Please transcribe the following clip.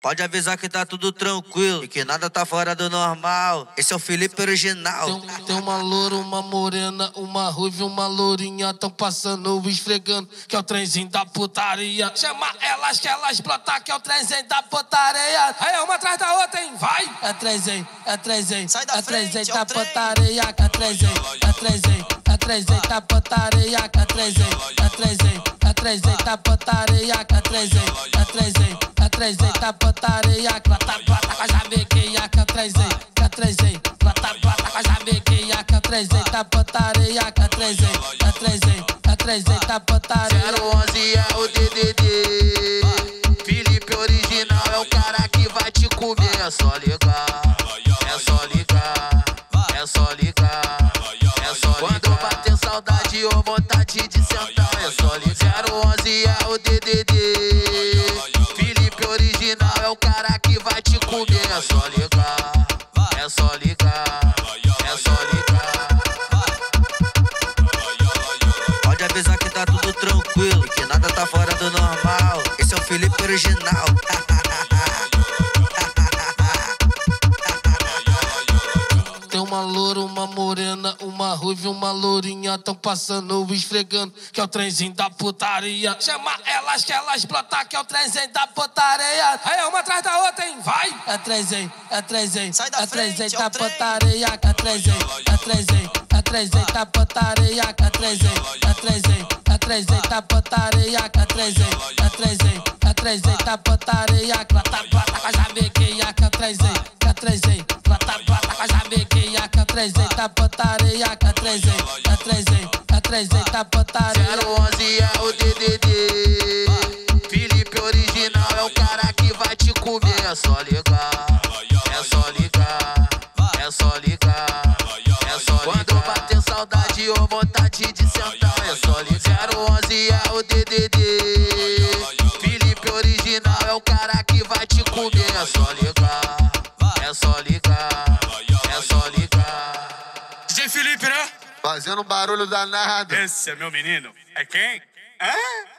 Pode avisar que tá tudo tranquilo e que nada tá fora do normal. Esse é o Felipe original. Tem uma loura, uma morena, uma ruiva e uma lourinha. Tão passando, esfregando, que é o trenzinho da putaria. Chama elas que elas brotar, que é o trenzinho da putaria. Aí uma atrás da outra, hein? Vai! É trenzinho, é trenzinho. Sai da frente, trenzinho é o da trem. putaria. É trenzinho, é trenzinho. É trenzinho da putaria. É trenzinho, é trenzinho. É trenzinho da putaria. É trenzinho, é trenzinho. É trenzinho da putaria. Brota, brota com a jabequinha. Que é o trenzinho, que é o trenzinho. Brota, brota com a jabequinha. Que é o trenzinho da putaria. Que é o trenzinho, é trenzinho. É trenzinho da putaria. 011 é o DDD. Felipe original é o cara que vai te comer. É só ligar, é só ligar, é só ligar, é só ligar. Quando bater saudade ou vontade de sentar, é só ligar. 011 é o DDD. Felipe original é o cara que vai te comer. É só ligar, é só ligar, é só ligar. Pode avisar que tá tudo tranquilo e que nada tá fora do normal. Esse é o Felipe original. Tem uma loura, uma morena, uma ruiva e uma lourinha. Tão passando, esfregando, que é o trenzinho da putaria. Chama elas que elas brotar, que é o trenzinho da putaria. Aí uma atrás da outra, hein? Vai! É trenzinho, é trenzinho. Sai da é frente, trenzinho é da o trem. putaria. É trenzinho, é trenzinho. É trenzinho da putaria. É trenzinho, é trenzinho. É trenzinho da putaria. É trenzinho, é trenzinho. É trenzinho da putaria. Brota, brota com a jabequinha. Que é o trenzinho, que é o trenzinho. Brota, brota com a jabequinha. Que é o trenzinho da putaria. Que é trenzinho, é trenzinho. É trenzinho da putaria. 011 é o DDD. Felipe original é o cara que vai te comer. É só ligar, é só ligar, é só ligar, é só ligar. Quando bater saudade ou vontade de sentar, é só ligar. 011 é o DDD. Felipe original é o cara que vai te comer. É só ligar, é só ligar, é só ligar. DJ Felipe, né? Fazendo um barulho danado. Esse é meu menino. É quem? Hã?